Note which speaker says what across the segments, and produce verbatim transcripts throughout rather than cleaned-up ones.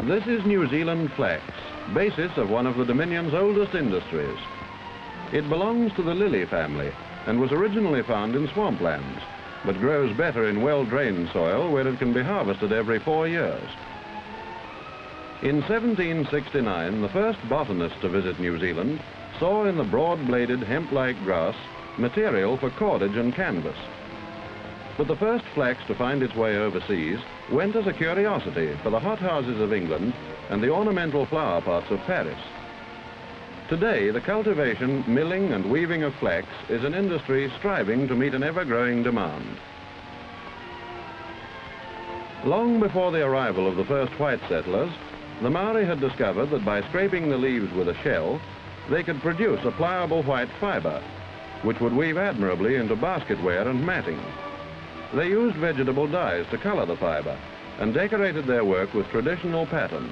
Speaker 1: This is New Zealand flax, basis of one of the Dominion's oldest industries. It belongs to the lily family and was originally found in swamplands, but grows better in well-drained soil where it can be harvested every four years. In seventeen sixty-nine, the first botanist to visit New Zealand saw in the broad-bladed hemp-like grass material for cordage and canvas. But the first flax to find its way overseas went as a curiosity for the hothouses of England and the ornamental flower pots of Paris. Today, the cultivation, milling and weaving of flax is an industry striving to meet an ever-growing demand. Long before the arrival of the first white settlers, the Maori had discovered that by scraping the leaves with a shell, they could produce a pliable white fibre, which would weave admirably into basketware and matting. They used vegetable dyes to colour the fibre and decorated their work with traditional patterns.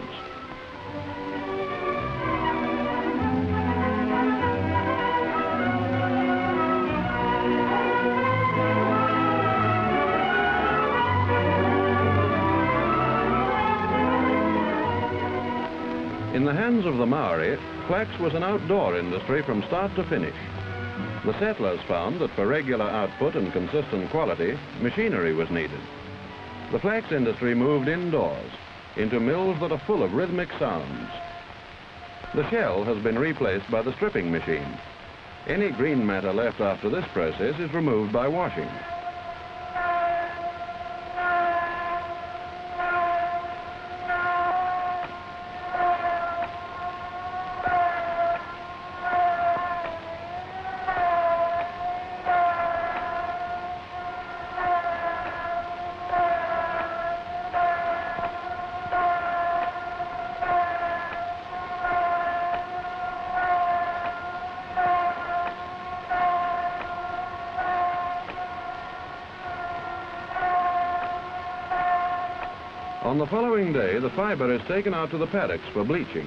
Speaker 1: In the hands of the Maori, flax was an outdoor industry from start to finish. The settlers found that for regular output and consistent quality, machinery was needed. The flax industry moved indoors, into mills that are full of rhythmic sounds. The shell has been replaced by the stripping machine. Any green matter left after this process is removed by washing. On the following day, the fibre is taken out to the paddocks for bleaching.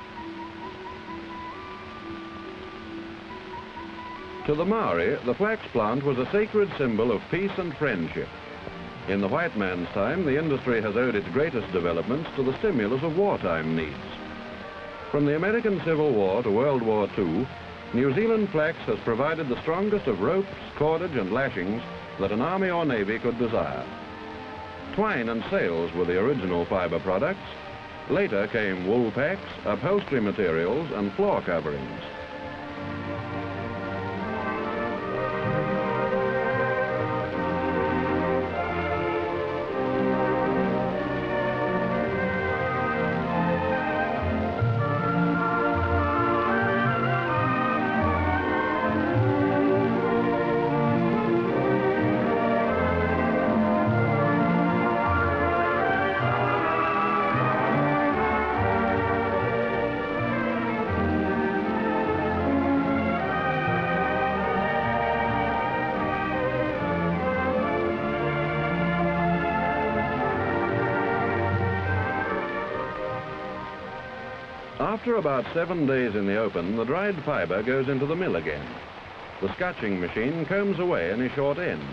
Speaker 1: To the Maori, the flax plant was a sacred symbol of peace and friendship. In the white man's time, the industry has owed its greatest developments to the stimulus of wartime needs. From the American Civil War to World War Two, New Zealand flax has provided the strongest of ropes, cordage and lashings that an army or navy could desire. Twine and sails were the original fibre products. Later came wool packs, upholstery materials and floor coverings. After about seven days in the open, the dried fibre goes into the mill again. The scutching machine combs away any short ends.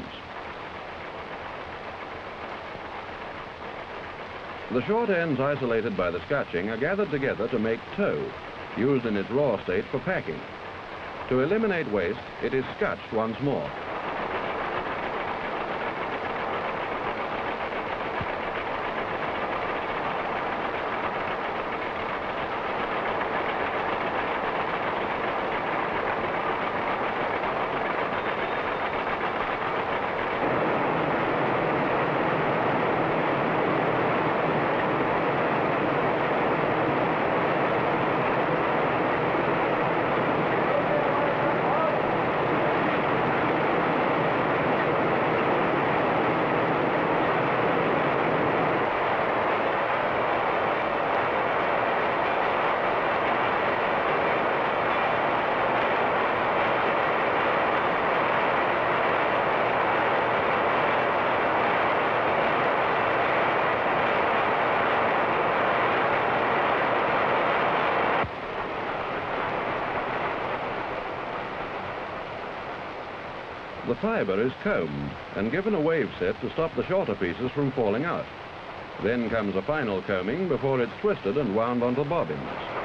Speaker 1: The short ends isolated by the scutching are gathered together to make tow, used in its raw state for packing. To eliminate waste, it is scutched once more. The fibre is combed and given a wave set to stop the shorter pieces from falling out. Then comes a final combing before it's twisted and wound onto bobbins.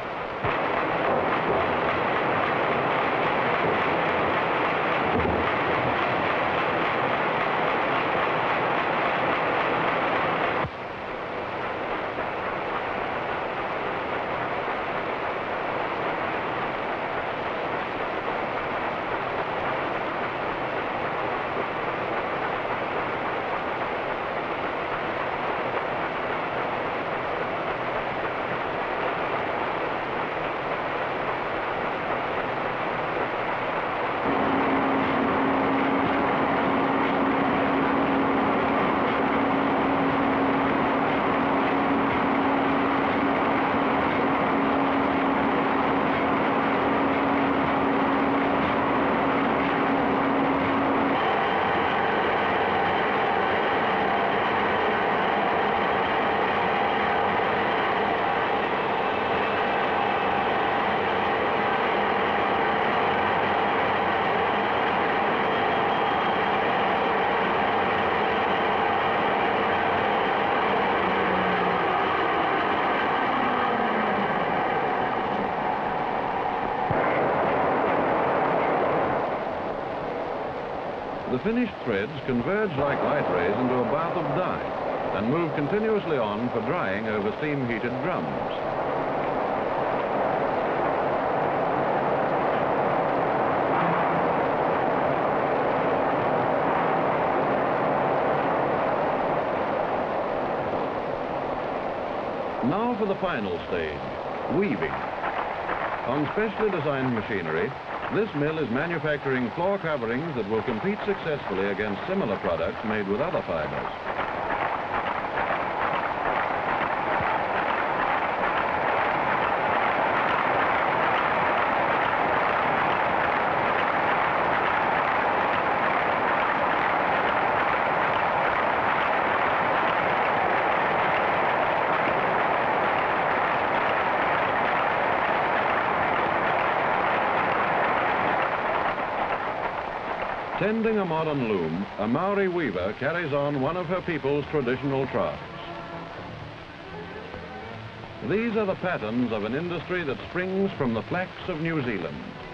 Speaker 1: The finished threads converge like light rays into a bath of dye and move continuously on for drying over steam-heated drums. Now for the final stage, weaving. On specially designed machinery, this mill is manufacturing floor coverings that will compete successfully against similar products made with other fibers. Tending a modern loom, a Maori weaver carries on one of her people's traditional crafts. These are the patterns of an industry that springs from the flax of New Zealand.